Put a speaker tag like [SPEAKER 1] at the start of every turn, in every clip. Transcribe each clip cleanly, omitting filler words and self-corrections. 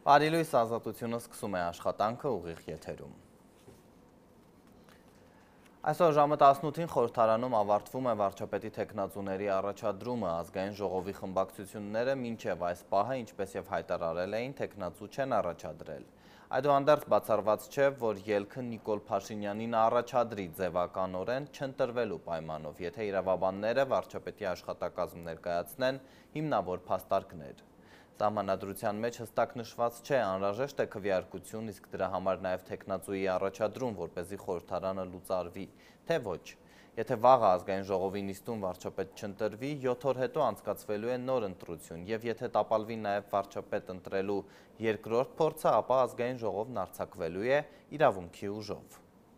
[SPEAKER 1] Արիլույս ազատությունը սկսում է աշխատանքը ուղիղ եթերում։ Այսօր ժամը 18-ին խորհրդարանում ավարտվում է վարչապետի թեկնածուների առաջադրումը, ազգային ժողովի խմբակցությունները մինչև այս պահը, ինչպես եւ հայտարարել էին, թեկնածու չեն առաջադրել։ Այդուհանդերձ բացառված չէ, որ ելքը Նիկոլ Փաշինյանին առաջադրի ձևականորեն չընտրվելու պայմանով, եթե իրավաբանները վարչապետի աշխատակազմ ներկայացնեն հիմնավոր փաստարկներ։ Սահմանադրության մեջ հստակ նշված չէ, անհրաժեշտ է քվեարկություն, իսկ դրա համար նաև թեկնածուի առաջադրում, որպեսզի խորհրդարանը լուծարվի, թե ոչ։ Եթե վաղը ազգային ժողովի նիստում վարչապետ չընտրվի, 7 օր հետո անցկացվելու է նոր ընտրություն, եւ եթե տապալվի նաև վարչապետ ընտրելու երկրորդ փորձը, ապա ազգային ժողովն արձակվելու է իրավունքի ուժով։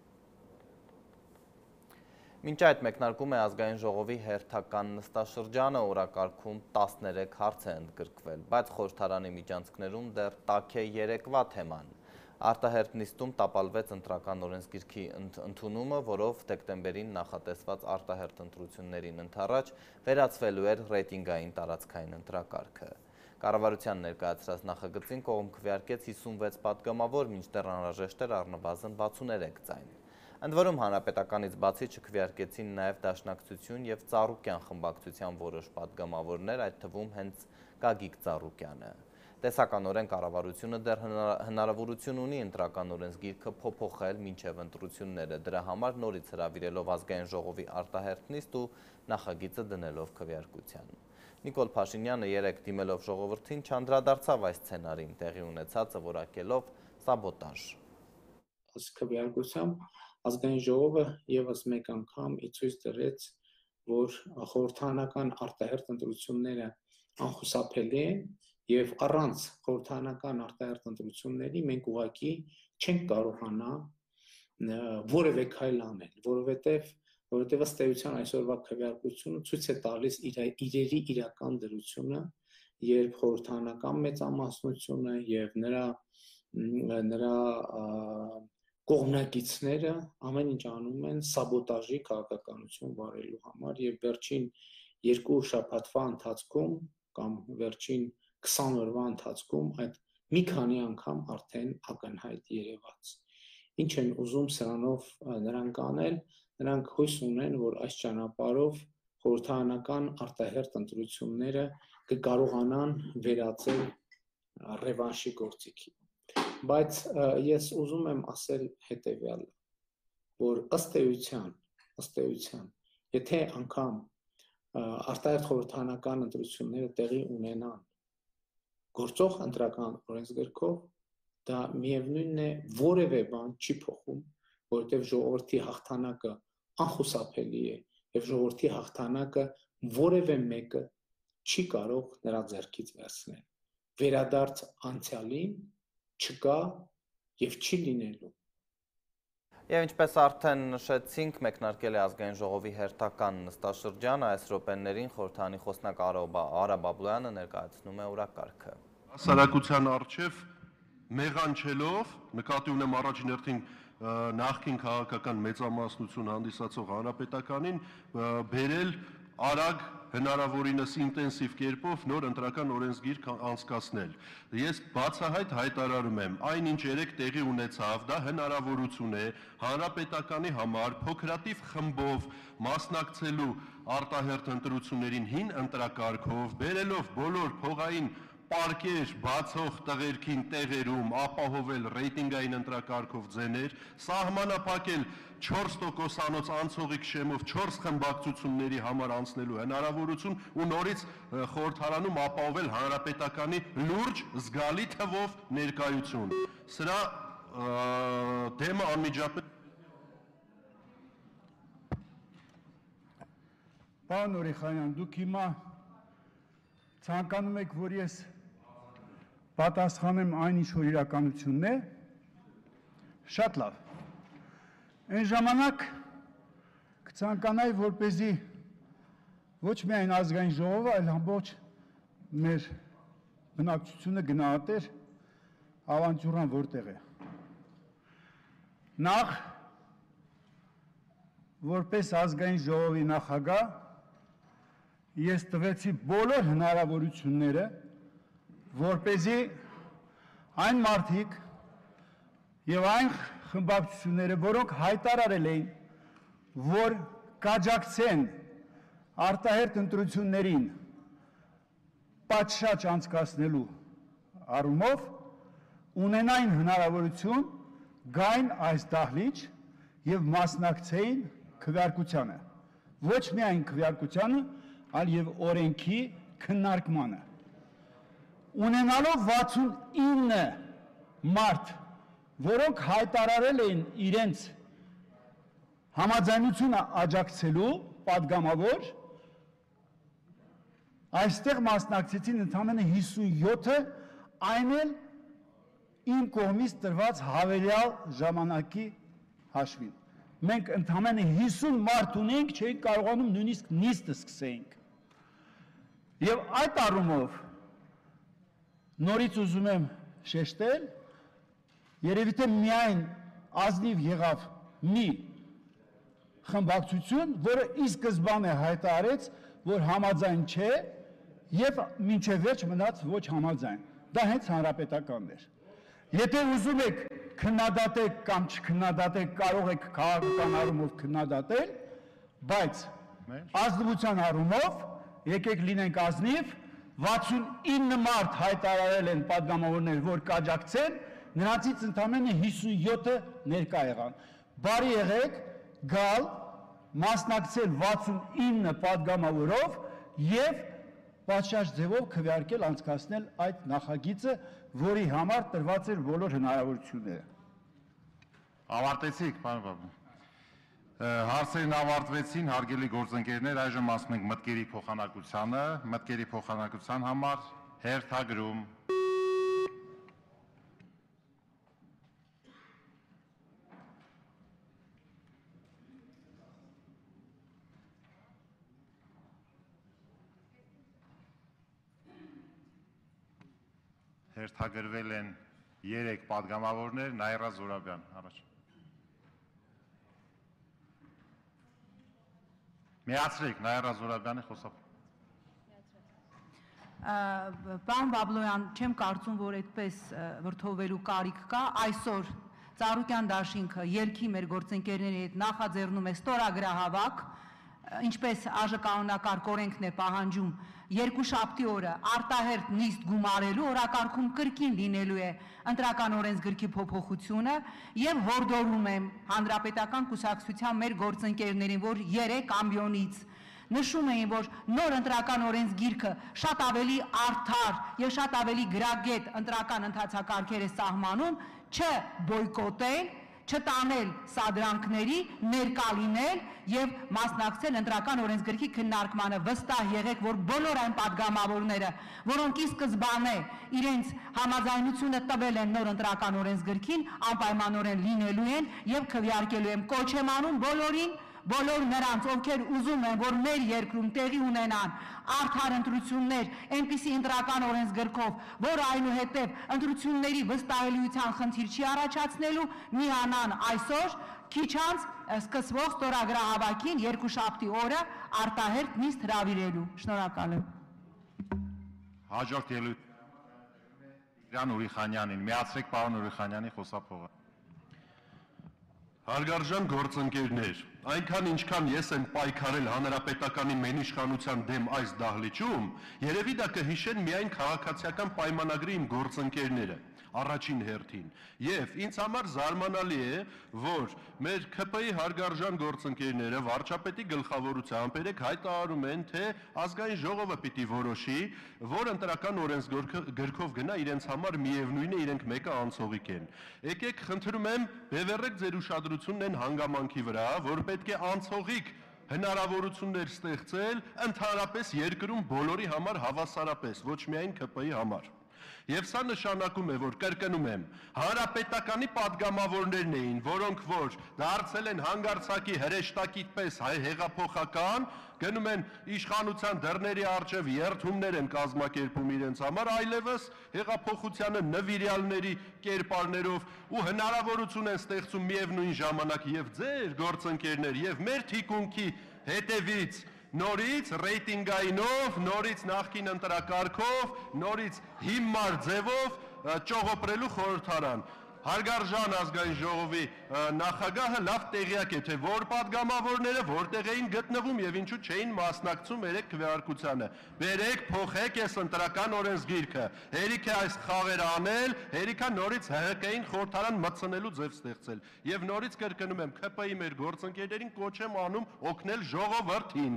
[SPEAKER 1] Մինչ այդ մեկնարկում է ազգային ժողովի հերթական նստաշրջանը, օրակարգում 13 հարց է ընդգրկվել, բայց խորհրդարանի միջանցքներում դեռ տաք է երեկվա թեման։ Արտահերթ նիստում տապալվեց ընտրական օրենսգիրքի ընդունումը, որով դեկտեմբերին նախատեսված արտահերթ ընտրություններին ընդառաջ վերացվելու էր ռեյտինգային տարածքային ընտրակարգը։ Կառավարության ներկայացրած նախագծին կողմ քվեարկեց 56 պատգամավոր, մինչդեռ անհրաժեշտ էր առնվազն 63 ձայն։ Ընդ որում հանրապետականից բացի չքվեարկեցին նաև Դաշնակցություն եւ Ծառուկյան խմբակցության որոշ պատգամավորներ, այդ թվում հենց Գագիկ Ծառուկյանը։ Տեսականորեն կառավարությունը դեռ հնարավորություն ունի ընտրական օրենսգիրքը փոփոխել մինչև ընտրությունները, դրա համար նորից հրավիրելով ազգային ժողովի արտահերթ նիստ ու նախագիծը դնելով քվեարկության։ Նիկոլ Փաշինյանը երեկ դիմելով ժողովրդին չանդրադարձավ այս սցենարին, տեղի ունեցածը որակելով սաբոտաժ։
[SPEAKER 2] Քվեարկությամբ ազգային ժողովը եւս մեկ անգամ ցույց տվեց, որ խորհրդարանական արտահերթ ընտրությունները անխուսափելի են եւ առանց խորհրդարանական արտահերթ ընտրությունների մենք ուղղակի չենք կարողանա որևէ քայլ անել, որովհետեւ ըստ էության այսօրվա քվեարկությունը ցույց է տալիս իրերի իրական դրությունը, երբ խորհրդարանական մեծամասնությունը եւ նրա կողմնակիցները ամեն ինչ անում են սաբոտաժի քաղաքականություն վարելու համար եւ վերջին 2 շաբաթվա ընթացքում կամ վերջին 20 օրվա ընթացքում այդ մի քանի անգամ արդեն ակնհայտ երևաց։ Ինչ են ուզում սրանով նրանք անել, նրանք հույս ունեն, որ այս ճանապարհով խորհրդարանական արտահերթ ընտրությունները կկարողանան վերածել ռևանշի գործիքի։ Բայց ես ուզում եմ ասել հետևյալը, որ ըստ էության, եթե անգամ արտահերթ խորհրդարանական ընտրությունները տեղի ունենան գործող ընտրական օրենսգրքով, դա միևնույնն է որևէ բան չի փոխում, որովհետև ժողովրդի հաղթանակը անխուսափելի է եւ ժողովրդի հաղթանակը որևէ մեկը չի կարող նրա ձեռքից վերցնել։ Վերադարձ անցյալին չկա եւ չի լինելու։
[SPEAKER 1] Եվ ինչպես արդեն նշեցինք, մեկնարկել է ազգային ժողովի հերթական նստաշրջանը, այս րոպեներին խորհրդարանի խոսնակ Արա Բաբլոյանը ներկայացնում է օրակարգը։
[SPEAKER 3] Հասարակության առջև մեղանչելով, նկատի ունեմ առաջին հերթին նախկին քաղաքական մեծամասնություն հանդիսացող հանրապետականին, բերել արագ հնարավորինս ինտենսիվ կերպով նոր ընտրական օրենսգիր անցկացնել։ Ես բացահայտ հայտարարում եմ, այնինչ երեք տեղի ունեցավ, դա հնարավորություն է հանրապետականի համար փոքրատիվ խմբով մասնակցելու արտահերթ ընտրություններին հին ընտրակարգով, բերելով բոլոր փողային պարկեր բացող տղերքին տեղերում, ապահովել ռեյտինգային ընտրակարգով ձեներ, սահմանափակել 4%-անոց անցողիկ շեմով 4 խմբակցությունների համար անցնելու հնարավորություն ու նորից խորհրդարանում ապահովել հանրապետականի լուրջ զգալի թվով ներկայություն։ Սրա դեմը անմիջապես
[SPEAKER 4] Պարոն Օրիխանյան, դուք հիմա ցանկանում եք, որ ես պատասխանեմ այն ինչ որ իրականությունն է, շատ լավ։ Այն ժամանակ կցանկանայի, որպեսզի ոչ միայն ազգային ժողովը, այլ ամբողջ մեր բնակչությունը գնահատեր ավանտյուրան որտեղ է։ Նախ որպես ազգային ժողովի նախագահ ես տվեցի բոլոր հնարավորությունները, որպեսզի այն մարդիկ եւ այն խմբակցությունները, որոնք հայտարարել էին, որ կաջակցեն արտահերթ ընտրություններին պատշաճ անցկացնելու առումով, ունենային հնարավորություն գային այս դահլիճ եւ մասնակցեին քվեարկությանը, ոչ միայն քվեարկությանը, այլ եւ օրենքի քննարկմանը։ Ունենալով 69 մարդ, որոնք հայտարարել էին իրենց համաձայնությունը աջակցելու պատգամավոր, այստեղ մասնակցեցին ընդամենը 57-ը, այն էլ իմ կողմից տրված հավելյալ ժամանակի հաշվին։ Մենք ընդամենը 50 մարդ ունենք, չէինք կարողանում նույնիսկ նիստը սկսեինք։ Եվ այդ առումով նորից ուզում եմ շեշտել, երևի թե միայն ազնիվ եղավ մի խմբակցություն, որը ի սկզբանե հայտարարեց, որ համաձայն չէ եւ մինչեւ վերջ մնաց ոչ համաձայն։ Դա հենց հանրապետականն էր։ Եթե ուզում եք քննադատեք կամ չքննադատեք, կարող եք քաղաքական առումով քննադատել, բայց ազնվության առումով եկեք լինենք ազնիվ, 69 մարդ հայտարարել են պատգամավորներ, որ կաջակցեն, նրանցից ընդամենը 57-ը ներկա եղան։ Բարի եղեք գալ, մասնակցել 69 պատգամավորով եւ պատշաճ ձևով քվեարկել անցկացնել այդ նախագիծը, որի համար տրված էր բոլոր հնարավորությունները։
[SPEAKER 5] Ավարտեցիք, պարոն Բաբու։ Հարցերն ավարտվեցին, հարգելի գործընկերներ, այժմ ասում ենք մտքերի փոխանակությանը, մտքերի փոխանակության համար հերթագրում։ Հերթագրվել են 3 պատգամավորներ, Նաիրա Զուրաբյան, առաջ։ Միացրեք, Նաիրա Զուրաբյանը խոսափ։
[SPEAKER 6] Պարոն Բաբլոյան, չեմ կարծում, որ այդպես վրդովվելու կարիք կա, այսօր Ծառուկյան դաշինքը երկի մեր գործընկերների հետ նախաձեռնում է ստորագրահավաք, ինչպես ԱԺ կանոնակարգ օրենքն է պահանջում, երկուշաբթի օրը արտահերթ նիստ գումարելու օրակարգում կրկին լինելու է ընտրական օրենսգրքի փոփոխությունը եւ հորդորում եմ հանրապետական կուսակցության մեր գործընկերներին, որ 3 ամբիոնից նշում էին, որ նոր ընտրական օրենսգիրքը շատ ավելի արդար եւ շատ ավելի գրագետ ընտրական ընթացակարգեր է սահմանում, չբոյկոտել, չտանել սադրանքների, ներկա լինել եւ մասնակցել ընտրական օրենսգրքի քննարկմանը։ Վստահ եղեք, որ բոլոր այն պատգամավորները, որոնք ի սկզբանե իրենց համաձայնությունը տվել են նոր ընտրական օրենսգրքին, անպայմանորեն լինելու են եւ քվեարկելու են։ Կոչ եմ անում բոլորին, բոլոր նրանց, ովքեր ուզում են, որ մեր երկրում տեղի ունենան արդար ընտրություններ, այնպիսի ընտրական օրենսգրքով, որը այնուհետև ընտրությունների վստահելիության խնդիր չի առաջացնելու, միանան այսօր քիչ անց սկսվող ստորագրահավաքին երկուշաբթի օրը արտահերթ նիստ հրավիրելու։ Շնորհակալ եմ։
[SPEAKER 5] Հաջորդ ելույթ Տիգրան Ուրիխանյանին, միացրեք պարոն Ուրիխանյանի խոսափողը։
[SPEAKER 3] Հարգարժան գործընկերներ, այնքան ինչքան ես եմ պայքարել հանրապետականի մենիշխանության դեմ այս դահլիճում, երևի դա կհիշեն միայն քաղաքացիական պայմանագրի իմ գործընկերները, առաջին հերթին։ Եվ ինձ համար զարմանալի է, որ մեր ՔՊ-ի հարգարժան գործընկերները վարչապետի գլխավորությամբ երեք հայտարարում են, թե ազգային ժողովը պիտի որոշի, որ ընտրական օրենսգրքով գնա, իրենց համար միևնույն է, իրենք մեկը անցողիկ են։ Եկեք, խնդրում եմ, բևեռեք ձեր ուշադրությունն այն հանգամանքի վրա, որ պետք է անցողիկ հնարավորություններ ստեղծել ընդհանրապես երկրում բոլորի համար հավասարապես, ոչ միայն ՔՊ-ի համար։ Եվ սա նշանակում է, որ կրկնում եմ, հանրապետականի պատգամավորներն էին, որոնք որ դարձել են հանգարցակի հրեշտակի պես հեղափոխական, գնում են իշխանության դռների առջև երթումներ են կազմակերպում իրենց համար, այլևս հեղափոխությանը նվիրյալների կերպարներով ու հնարավորություն են ստեղծում միևնույն ժամանակ եւ ձեր գործընկերներ եւ մեր թիկունքի հետևից նորից ռեյտինգայինով, նորից նախկին ընտրակարգով, նորից հիմար ձևով ճողոպրելու խորհրդարան։ Հարգարժան ազգային ժողովի նախագահը լավ տեղյակ է, թե որ պատգամավորները որտեղ էին գտնվում եւ ինչու չէին մասնակցում երեք քվեարկությանը։ Բերեք, փոխեք այս ընտրական օրենսգիրքը։ Հերիք է այս խաղերը անել, հերիք է նորից ՀՀԿ-ին խորհրդարան մտցնելու ձև ստեղծել։ Եվ նորից կրկնում եմ, ՔՊ-ի մեր գործընկերներին կոչ եմ անում օգնել ժողովրդին։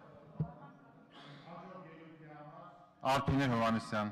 [SPEAKER 5] Արփինե Հովհաննիսյան։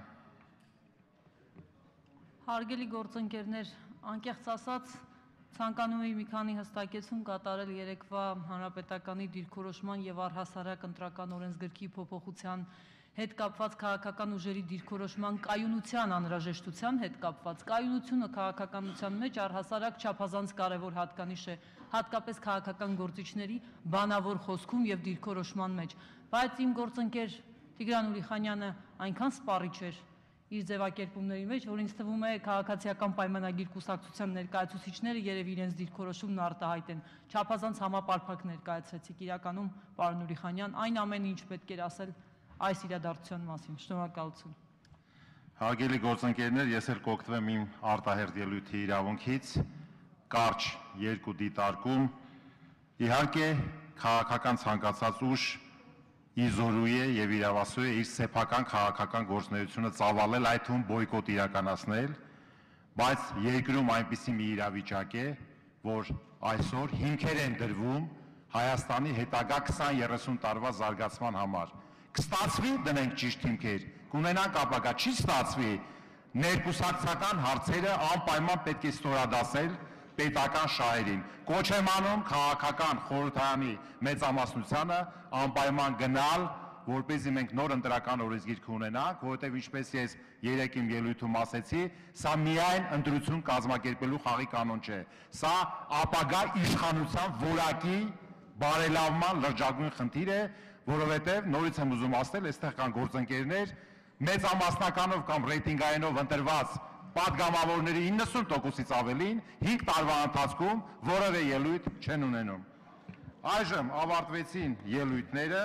[SPEAKER 7] Հարգելի գործընկերներ, անկեղծ ասած, ցանկանում էի մի քանի հստակեցում կատարել երեկվա հանրապետականի դիրքորոշման եւ առհասարակ ընտրական օրենսգրքի փոփոխության հետ կապված քաղաքական ուժերի դիրքորոշման կայունության անհրաժեշտության հետ կապված։ Կայունությունը քաղաքականության մեջ առհասարակ չափազանց կարևոր հատկանիշ է, հատկապես քաղաքական գործիչների բանավոր խոսքում եւ դիրքորոշման մեջ։ Բայց իմ գործընկեր Տիգրան Ուրիխանյանը այնքան սպառիչ էր իր ձևակերպումների մեջ, որ ինձ թվում է քաղաքացիական պայմանագիր կուսակցության ներկայացուցիչները երևի իրենց դիրքորոշումն արտահայտեն։ Չափազանց համապարփակ ներկայացրեցիք իրականում, պարոն Ուրիխանյան, այն ամենը, ինչ պետք էր ասել այս իրադարձության մասին։ Շնորհակալություն։
[SPEAKER 5] Հարգելի գործընկերներ, ես էլ կօգտվեմ իմ արտահերթ ելույթի իրավունքից, կարճ երկու դիտարկում։ Իհարկե, քաղաքական ցանկացած ուժ իզորու է եւ իրավասու է իր սեփական քաղաքական գործունեությունը ծավալել, այդ թվում բոյկոտ իրականացնել, բայց երկրում այնպիսի մի իրավիճակ է, որ այսօր հիմքեր են դրվում Հայաստանի հետագա 20-30 տարվա զարգացման համար։ Կստացվի դնենք ճիշտ հիմքեր, կունենանք ապագա, չի ստացվի, ներկուսակցական հարցերը անպայման պետք է ստորադասել պետական շահերին։ Կոչ եմ անում քաղաքական խորհրդարանի մեծամասնությանը անպայման գնալ, որպեսզի մենք նոր ընտրական օրենսգիրք ունենանք, որովհետև ինչպես ես երեկ իմ ելույթում ասեցի, սա միայն ընտրություն կազմակերպելու խաղի կանոն չէ։ Սա ապագա իշխանության որակի բարելավման լրջագույն խնդիր է, որովհետև նորից եմ ուզում ասել, այստեղ կան գործընկերներ, մեծամասնականով կամ ռեյտինգայինով ընտրված պատգամավորների 90%-ից ավելին 5 տարվա ընթացքում որևէ ելույթ չեն ունենում։ Այժմ ավարտվեցին ելույթները,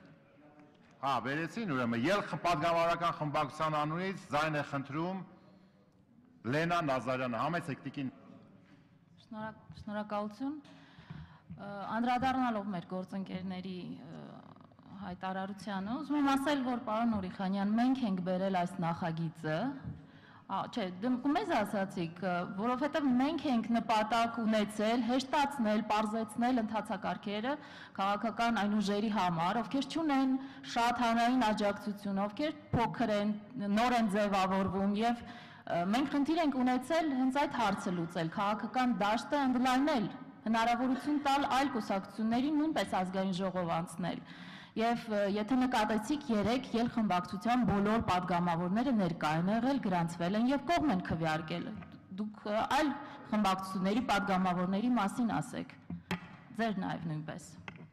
[SPEAKER 5] վերեցին ուրեմն, պատգամավորական խմբակցության անունից ձայն է խնդրում Լենա Նազարյանը, համեցեք տիկին։
[SPEAKER 8] Շնորհակալություն։ Անդրադառնալով մեր գործընկերների հայտարարությանը, ուզում եմ ասել, որ պարոն Ուրիխանյան, մենք ենք բերել այս նախագիծը, չէ, մեզ ասացիք, որովհետև մենք ենք նպատակ ունեցել, հեշտացնել, պարզեցնել ընթացակարգերը քաղաքական այն ուժերի համար, ովքեր չունեն շատ հանրային աջակցություն, ովքեր փոքր են, նոր են ձևավորվում եւ մենք խնդիր ենք ունեցել հենց այդ հարցը լուծել, քաղաքական դաշտը ընդլայնել, հնարավորություն տալ այլ կուսակցություններին նույնպես ազգային ժողով անցնել։ Եվ եթե նկատեցիք, երեք ելխմբակցության բոլոր պատգամավորները ներկա են եղել, գրանցվել են եւ կողմ են քվեարկել։ Դուք այլ խմբակցությունների պատգամավորների մասին ասեք։ Ձեր նաեւ նույնպես։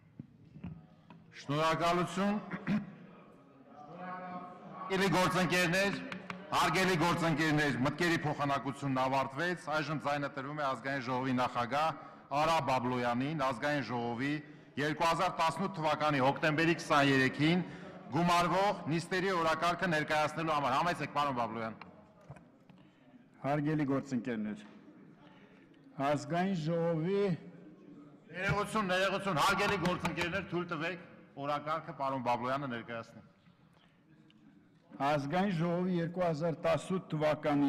[SPEAKER 5] Շնորհակալություն։ Հարգելի գործընկերներ, մտքերի փոխանակությունն ավարտվեց, այժմ ձայնը տրվում է ազգային ժողովի նախագահ Արա Բաբլոյանին, ազգային ժողովի 2018 թվականի հոկտեմբերի 23-ին գումարվող նիստերի օրակարգը ներկայացնելու համար։ Համեցեք, պարոն Բաբլոյան։
[SPEAKER 4] Հարգելի գործընկերներ, ազգային ժողովի
[SPEAKER 5] Ներողություն, հարգելի գործընկերներ, թույլ տվեք օրակարգը պարոն Բաբլոյանը ներկայացնի։
[SPEAKER 4] Ազգային ժողովի 2018 թվականի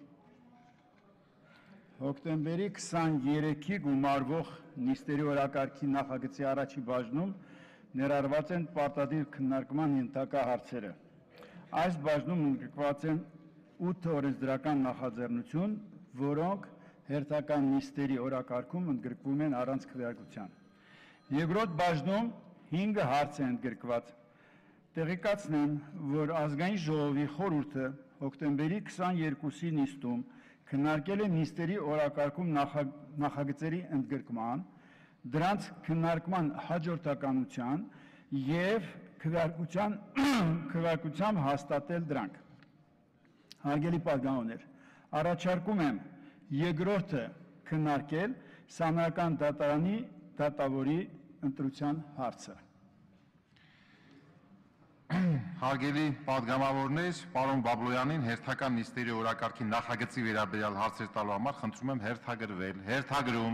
[SPEAKER 4] հոկտեմբերի 23-ի գումարվող նիստերի օրակարգի նախագծի առաջի բաժնում ներառված են պարտադիր քննարկման ենթակա հարցերը։ Այս բաժնում ընդգրկված են 8 օրենսդրական նախաձեռնություն, որոնք հերթական նիստերի օրակարգում ընդգրկվում են առանց քվեարկության։ Երկրորդ բաժնում 5 հարց են ընդգրկված։ Տեղեկացնեմ, որ ազգային ժողովի խորհուրդը հոկտեմբերի 22-ի նիստում քննարկել է նիստերի օրակարգում նախագծերի ընդգրկման, դրանց քննարկման հաջորդականության եւ քվեարկությամբ հաստատել դրանք։ Հարգելի պատգամավորներ, առաջարկում եմ երկրորդը քննարկել Սահմանադրական դատարանի դատավորի ընտրության հարցը։
[SPEAKER 5] Հարգելի պատգամավորներ, պարոն Բաբլոյանին հերթական նիստերի օրակարգի նախագծի վերաբերյալ հարցեր տալու համար խնդրում եմ հերթագրվել։ Հերթագրում։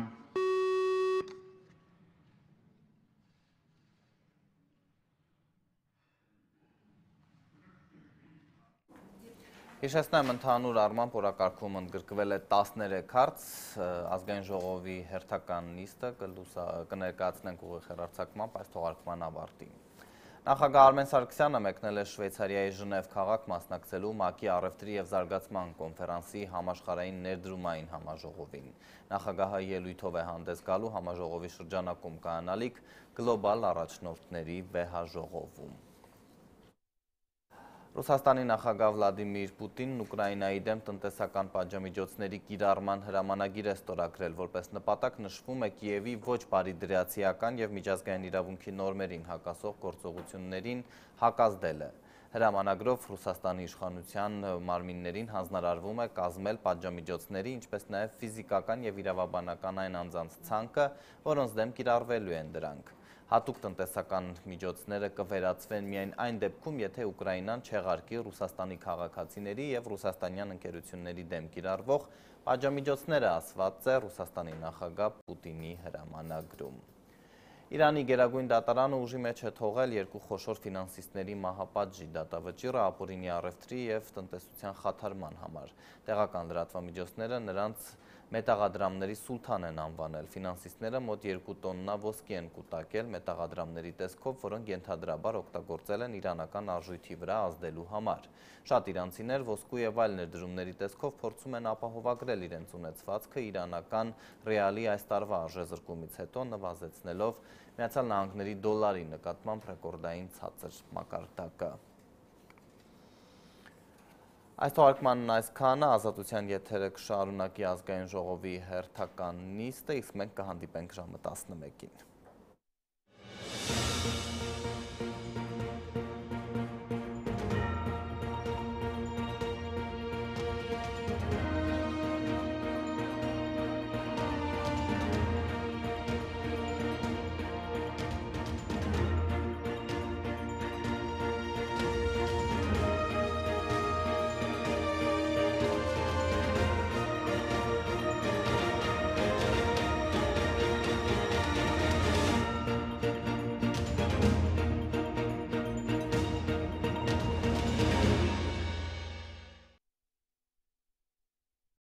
[SPEAKER 1] Հիշեցնեմ, ընդհանուր առմամբ օրակարգում ընդգրկվել է 13 հարց, ազգային ժողովի հերթական նիստը կներկայացնենք ուղիղ հեռարձակմամբ այս թողարկման ավարտին։ Նախագահ Արմեն Սարգսյանը մեկնել է Շվեյցարիայի Ժնև քաղաք մասնակցելու ՄԱԿ-ի առևտրի և զարգացման կոնֆերանսի համաշխարհային ներդրումային համաժողովին։ Նախագահը ելույթով է հանդես գալու համաժողովի շրջանակում կայանալիք գլոբալ առաջնորդների վեհաժողովում։ Ռուսաստանի նախագահ Վլադիմիր Պուտինն Ուկրաինայի դեմ տնտեսական պատժամիջոցների կիրառման հրամանագիր է ստորագրել, որպես նպատակ նշվում է Կիևի ոչ բարիդրացիական և միջազգային իրավունքի նորմերին հակասող գործողություններին հակազդելը։ Հրամանագրով Ռուսաստանի իշխանության մարմիններին հանձնարարվում է կազմել պատժամիջոցների, ինչպես նաև ֆիզիկական և իրավաբանական այն անձանց ցանկը, որոնց դեմ կիրառվելու են դրանք։ Հատուկ տնտեսական միջոցները կվերացվեն միայն այն դեպքում, եթե Ուկրաինան չեղարկի Ռուսաստանի քաղաքացիների և ռուսաստանյան ընկերությունների դեմ կիրառվող պատժամիջոցները, ասված է Ռուսաստանի նախագահ Պուտինի հրամանագրում։ Իրանի գերագույն դատարանը ուժի մեջ է թողել երկու խոշոր ֆինանսիստների մահապատժի դատավճիռը ապօրինի առևտրի և տնտեսության խաթարման համար։ Տեղական լրատվամիջոցները նրանց մետաղադրամների սուլթան են անվանել։ Ֆինանսիստները մոտ 2 տոննա ոսկի են կուտակել մետաղադրամների տեսքով, որոնք ենթադրաբար օգտագործել են իրանական արժույթի վրա ազդելու համար։ Շատ իրանցիներ ոսկու և այլ ներդրումների տեսքով փորձում են ապահովագրել իրենց ունեցվածքը իրանական ռեալի այս տարվա արժեզրկումից հետո, նվազեցնելով Միացյալ Նահանգների դոլարի նկատմամբ ռեկորդային ցածր մակարդակը։ Այս թողարկմանն այսքանը, Ազատության եթերը կշարունակի ազգային ժողովի հերթական նիստը, իսկ մենք կհանդիպենք ժամը 11-ին։